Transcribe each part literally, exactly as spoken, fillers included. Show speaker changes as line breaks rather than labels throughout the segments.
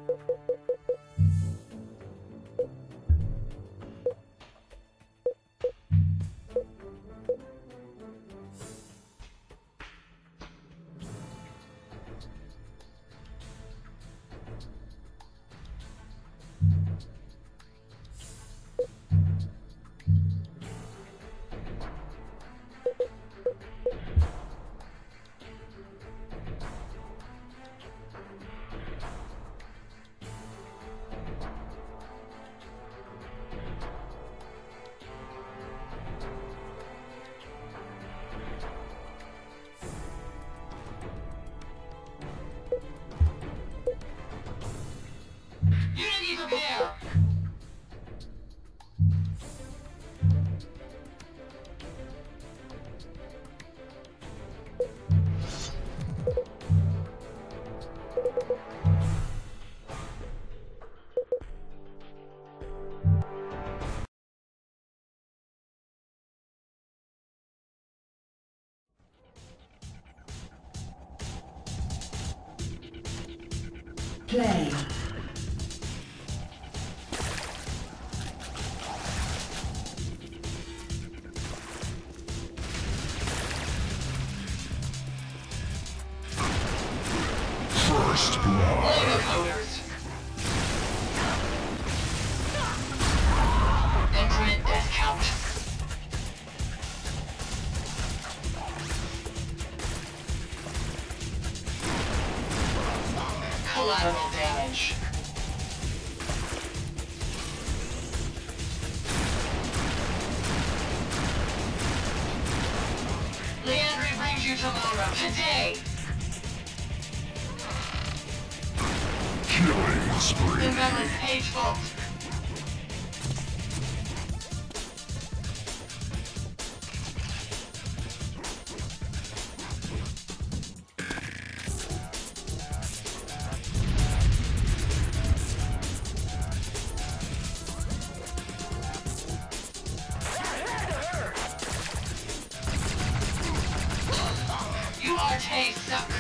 Play.
First blood.
Infinite death count. Collateral damage. Liandri brings you tomorrow. Today.
Killing spree.
Invalid page fault. You are Tay suck.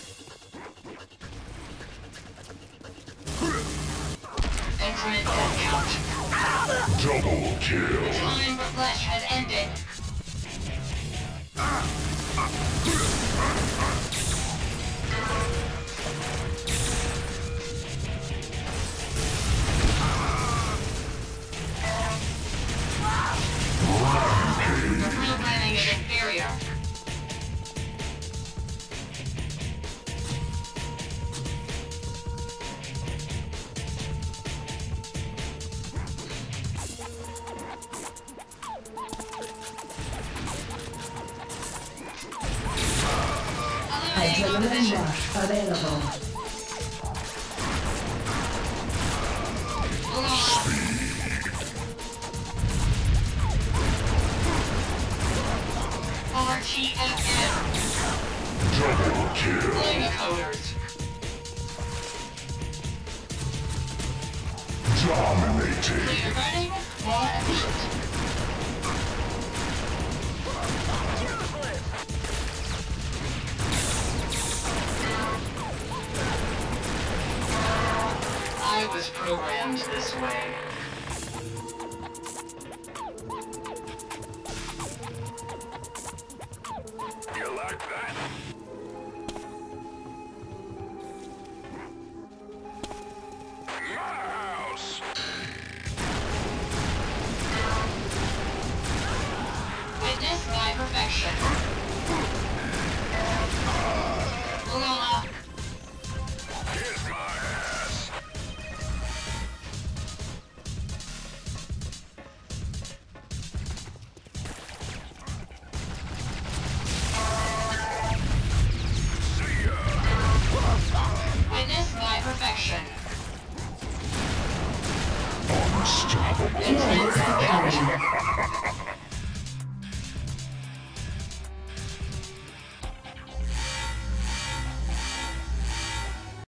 Infinite death count.
Double kill.
Time for flesh has ended. The programming is inferior.
Adrenaline rush available.
R T F M.
Double kill.
Flame coders.
Dominating.
Later running, more efficient. I was programmed this way.
You like that? My house.
Witness my perfection. Lola.
Kiss my ass. See ya.
Witness my perfection.
Unstoppable.
Infinite death count.